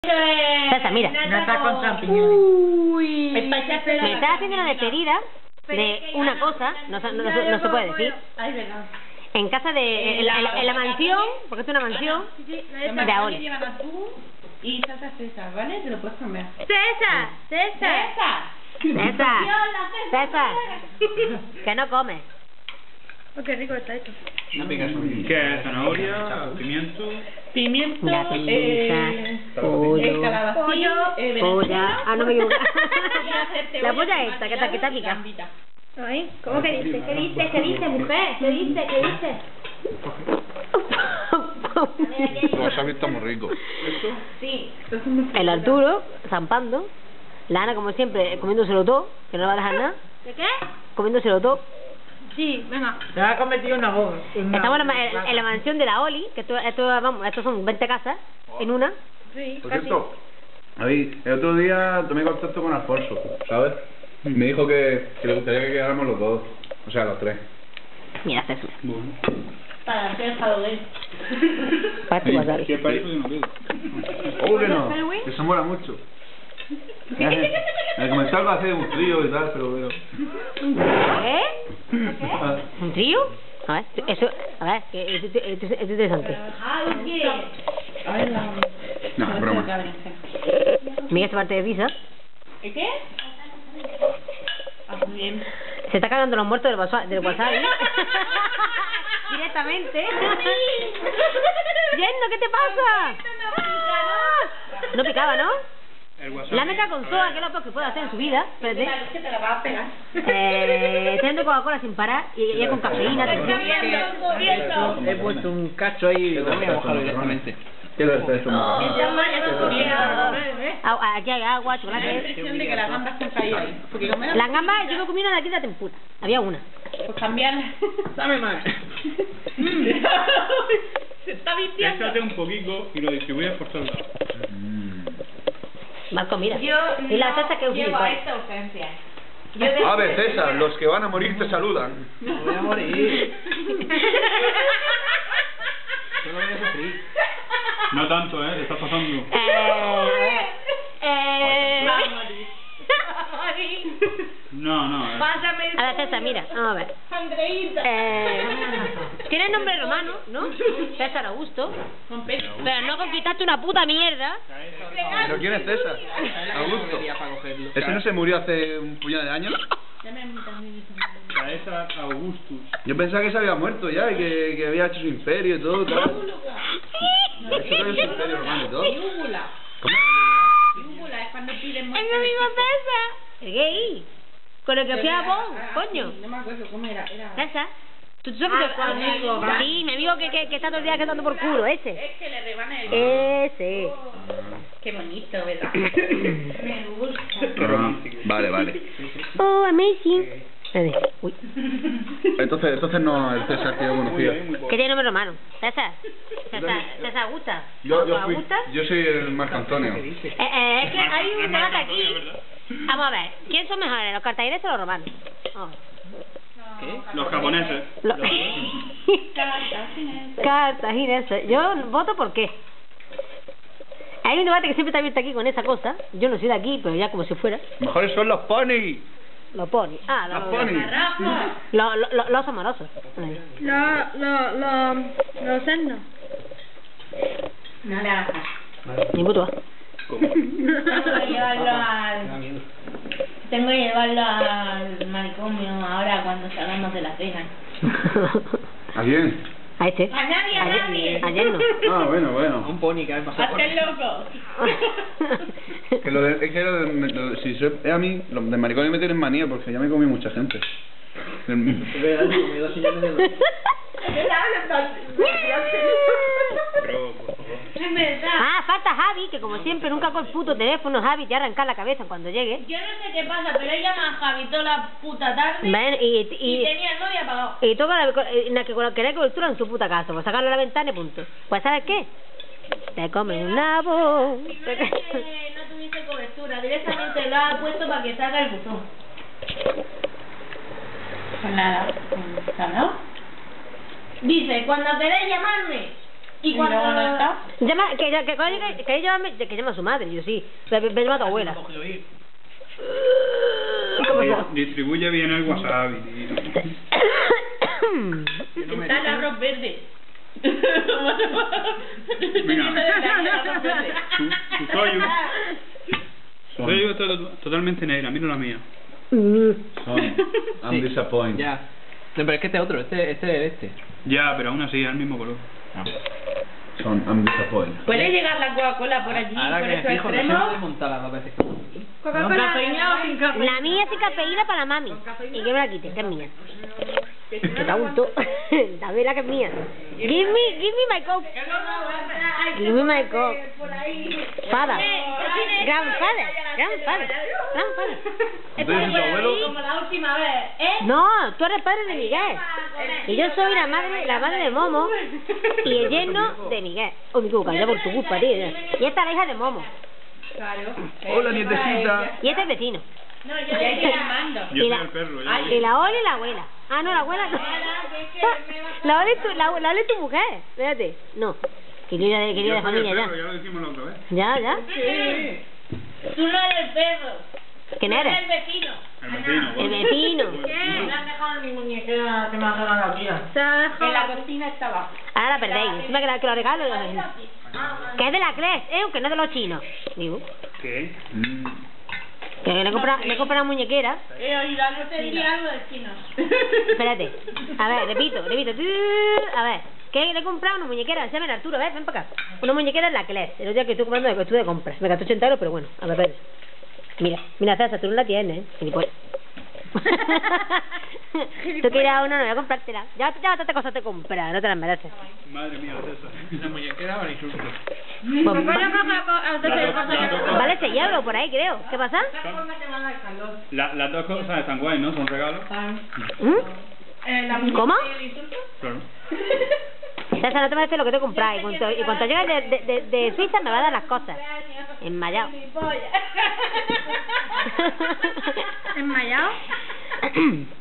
César, mira. Nata con champiñones. Uy. Me estás haciendo una despedida de una cosa, no se puede decir. En casa de... En la mansión, porque esto es una mansión, de Aoli. Llevan atún y salsa César, ¿vale? Te lo puedes comer. ¡César! Que no come. Oh, qué rico está esto. ¿Qué es? Zanahoria, pimiento, Pollo. Calabacín, Polla. Ah, no me equivoco. La polla esta, que está pica. Ay, ¿cómo que dice? ¿Qué dice, mujer? ¿Qué dice? El wasabi está muy rico. Sí. El Arturo, zampando. La Ana, como siempre, comiéndoselo todo, que no le va a dejar nada. ¿De qué? Comiéndoselo todo. Sí, venga. Se ha cometido una boda. Estamos en la mansión de la Oli, que estos son 20 casas en una. Sí, Por casi. cierto, el otro día tomé contacto con Alfonso, ¿sabes? Me dijo que le gustaría que quedáramos los dos, o sea, los tres. Mira, César. Para hacer el Halloween. Para tu wasabi. ¿Qué país yo no veo? ¿Cómo que no? Que se mola mucho. En el comentario hace un frío y tal, pero veo. ¿Qué? ¿Un trío? A ver, eso, a ver, que esto es interesante. A ver, No, es broma. Mira esta parte de pizza. ¿Y qué? Ah, muy bien. Se está cagando los muertos del wasabi. Directamente. Yendo, ¿qué te pasa? No picaba, ¿no? La meca con soda, que es lo peor que puede hacer en su vida. Espérate. Que te la vas a pegar. Teniendo Coca-Cola sin parar y ella con cafeína. He puesto un cacho ahí y lo voy a mojar directamente. Quiero estar eso. Aquí hay agua, chocolate. De que las gambas se han caído ahí. Porque comer. Las gambas, yo me comí una de aquí de la tempura. Había una. Pues cambiarla. Dame más. Se está vistiendo. Échate un poquito y lo distribuyes por todos lados. Marco, mira. Yo Y la César que es un llevo a gilipollas. esta urgencia. A ver, César, los que van a morir te saludan. No voy a morir. Solo voy a sufrir. No tanto, te estás pasando. No. Pásame el... A ver, César, mira, vamos a ver. Andreita. Tiene nombre romano, ¿no? César Augusto. Con pecho. Pero no conquistaste una puta mierda. ¿Pero quién es César? Augusto. ¿Ese no se murió hace un puñado de años? Caesar Augustus. Yo pensaba que se había muerto ya y que había hecho su imperio y todo, claro. Eso que había su imperio romano y todo. Yúgula. ¿Cómo? Yúgula es cuando piden Es muerte. mi amigo César. El gay. Con el que fui a Bonn, coño. No me acuerdo cómo era. César. ¿Tú sabes tu amigo. Sí, mi amigo que está todo el día quedando por culo, ese. Es que le rebana el... Ese. Qué bonito, ¿verdad? Me gusta. Ah, vale. Oh, amazing. Uy. Entonces no el César que yo conocía. ¿Qué tiene nombre romano? César. César Augusta. Yo soy el Marco Antonio. Es que hay un debate aquí. Vamos a ver, ¿quién son mejores, los cartagineses o los romanos? ¿Qué? Los japoneses. Cartagineses. Yo voto por qué. Hay un debate que siempre está abierto aquí con esa cosa. Yo no soy de aquí, pero ya como si fuera. Mejores son los ponis. Los ponis. Ah, Los ponis. los amorosos. Los cerdos. No le hagas. Ni puto. Tengo que llevarlo al manicomio ahora cuando salgamos de la cena. ¿A quién? A este. A nadie. Ayer no. Ah, bueno. Un pony que ha pasado por Hazte loco. Que es que si es a mí, los de manicomio me tienen manía porque ya me comí mucha gente. Pero, por favor. Es verdad. Ah, falta Javi, que como siempre nunca con el puto teléfono. Javi te arranca la cabeza cuando llegue. Yo no sé qué pasa, pero ella llama a Javi toda la puta tarde Ven, y tenía el novio apagado. y toca querer cobertura en su puta casa, pues sacarlo a la ventana y punto. Pues ¿sabes qué? Te comen un nabo. Si no es que no tuviese cobertura, directamente lo ha puesto para que salga el buzón. Pues nada, ¿no? Dice, cuando queréis llamarme, ¿Y cuando no está? Llama, que llama a su madre, yo sí. Ve llama a tu abuela. Distribuye bien el wasabi. Está el arroz verde. Venga. Tu soyu es totalmente negra, mira la mía. Son. I'm disappointed. Ya. No, pero es que este es otro, este es este. Ya, pero aún así es el mismo color. Son. I'm disappointed. ¿Puede llegar la Coca-Cola por allí, Ahora por que me esos fijo, no sé extremos? montar las dos veces que voy. Coca-Cola. sin café? La mía sin cafeína para la mami. Y que me la quite, que es mía. Que te gustó. Dame la que es mía. Give me my coke. Give me my coke. Father. Grandfather. ¿Entonces es tu abuelo? Como la última vez, ¿eh? No, tú eres padre de Miguel. Y yo soy la madre de Momo y el yerno de Miguel. Oh, mi cuca, ya por tu culpa, tío. Y esta es la hija de Momo. Claro. Hola, nietecita. Y este es vecino. No, yo estoy llamando. Yo Y soy el perro. ya y la Oli y la abuela. Ah, no, la abuela no. La Oli es tu mujer. Espérate. No. Querida Yo de soy familia el ya. perro, ya lo dijimos la otra vez. Ya. Tú no eres el perro. ¿Quién Tú eres? el vecino. El vecino. El bueno. vecino. Me han dejado mi muñequera que me ha regalado la tía. Se ha dejado. En la cocina estaba. Ahora la perdéis. Encima que lo regalo. Que es de la Cres, aunque no es de los chinos. Digo. ¿Qué? Que le compra una muñequera. Yo te diría algo de chinos. Espérate. A ver, repito. A ver. Que le he comprado una muñequera. Se llama Arturo, ven para acá. Una muñequera en la Cles. El otro día que estoy comprando de compras. Me gastó 80 euros, pero bueno. A ver. Mira, César, tú no la tienes, ¿eh? Gilipollas. Tú quieres una, no voy a comprártela. Ya tantas cosas te compras, no te las mereces. Madre mía, César. Esa muñequera vale insulto. Pues, vale 6 euros por ahí, creo. ¿Qué pasa? Las dos cosas están guay, ¿no? Son regalos. ¿Cómo? Claro. César, no te parece lo que te compras. Y cuando llegues de Suiza me va a dar las cosas. Enmayado. ¿Enmayado?